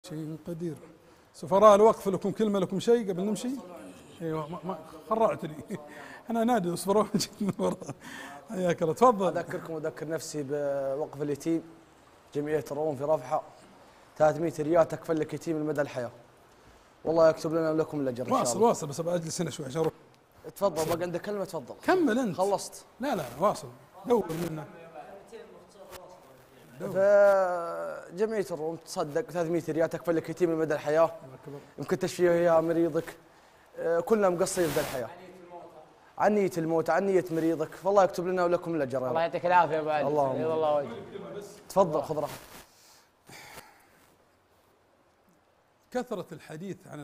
شيء قدير. سفراء الوقف لكم كلمة لكم شيء قبل نمشي؟ ايوه ما خرعتني. انا نادي سفراء جيت من وراء. حياك الله، تفضل. اذكركم واذكر نفسي بوقف اليتيم جمعية الروم في رفحة، 300 ريال تكفل لك يتيم المدى الحياة. والله يكتب لنا ولكم الاجر ان شاء الله. واصل بس اجلس هنا شوي عشان اروح. تفضل، باقي عندك كلمة، تفضل. كمل انت. خلصت؟ لا واصل. دور منك. فجمعية الروم تصدق 300 ريال تكفل لك يتيم المدى الحياة، يمكن تشفيه يا مريضك. كلنا مقصرين في الحياة، عن نية الموت، عن نية مريضك، فالله يكتب لنا ولكم الاجر. الله يعطيك العافية يا ابو علي. الله وجهك. تفضل خذ راحتك. كثرة الحديث عن